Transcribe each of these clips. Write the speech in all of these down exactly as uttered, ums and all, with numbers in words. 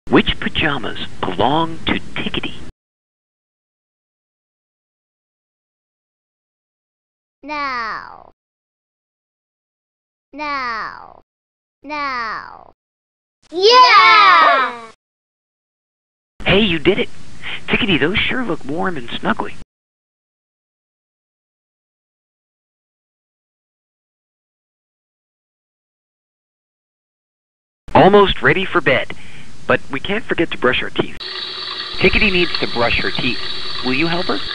Which pajamas belong to Tickety? Now. Now. Now. Yeah! Hey, you did it! Tickety, those sure look warm and snuggly. Almost ready for bed, but we can't forget to brush our teeth. Tickety needs to brush her teeth. Will you help her?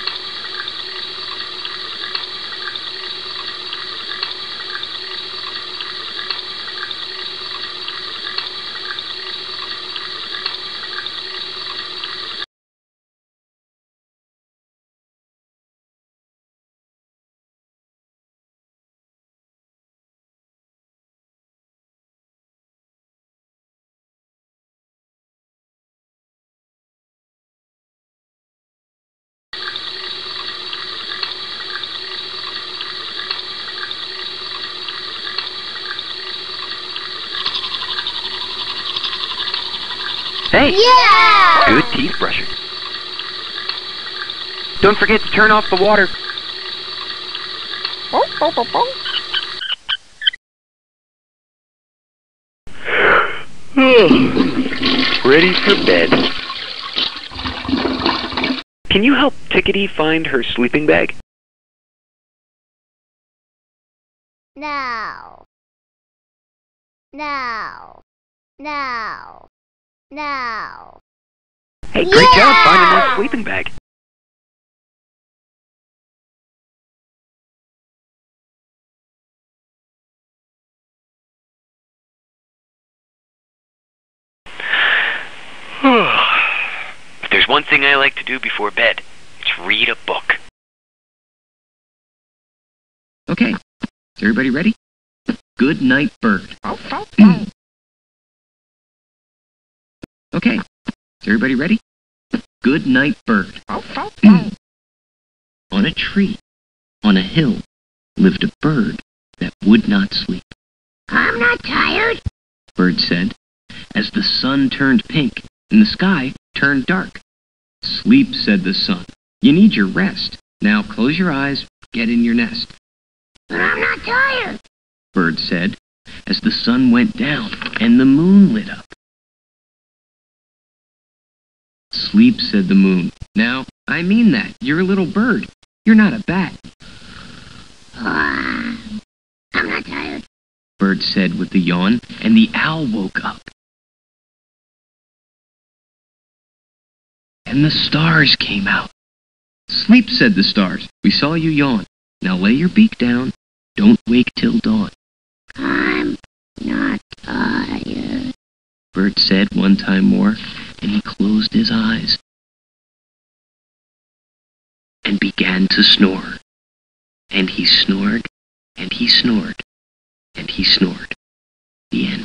Hey! Yeah! Good teeth brushing. Don't forget to turn off the water. Ready for bed. Can you help Tickety find her sleeping bag? Now. Now. Now. Now. Hey, great Yeah! job finding that sleeping bag. If there's one thing I like to do before bed, it's read a book. Okay, is everybody ready? Good night, bird. Okay, is everybody ready? Good night, bird. On a tree, on a hill, lived a bird that would not sleep. I'm not tired. Bird said, as the sun turned pink and the sky turned dark. Sleep, said the sun. You need your rest. Now close your eyes, get in your nest. But I'm not tired. Bird said, as the sun went down and the moon lit up. Sleep, said the moon. Now, I mean that. You're a little bird. You're not a bat. Uh, I'm not tired. Bird said with a yawn, and the owl woke up. And the stars came out. Sleep, said the stars. We saw you yawn. Now lay your beak down. Don't wake till dawn. I'm not tired. Bird said one time more, and he closed his eyes and began to snore. And he snored, and he snored, and he snored. The end.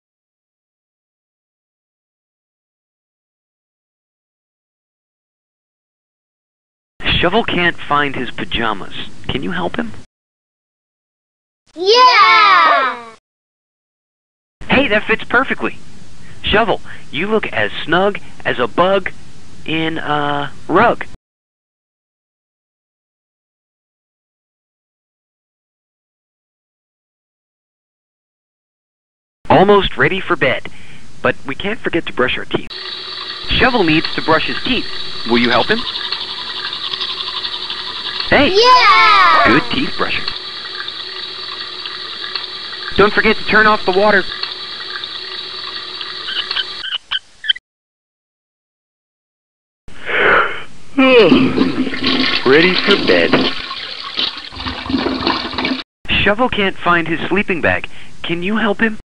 Shovel can't find his pajamas. Can you help him? Yeah! Hey, that fits perfectly. Shovel, you look as snug as a bug in a rug. Almost ready for bed, but we can't forget to brush our teeth. Shovel needs to brush his teeth. Will you help him? Hey! Yeah! Good teeth brushing. Don't forget to turn off the water. Ready for bed. Shovel can't find his sleeping bag. Can you help him?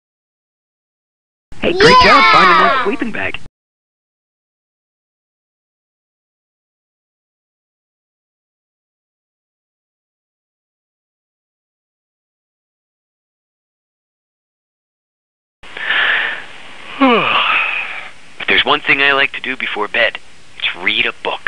Hey, great Yeah! job finding that sleeping bag. If there's one thing I like to do before bed, it's read a book.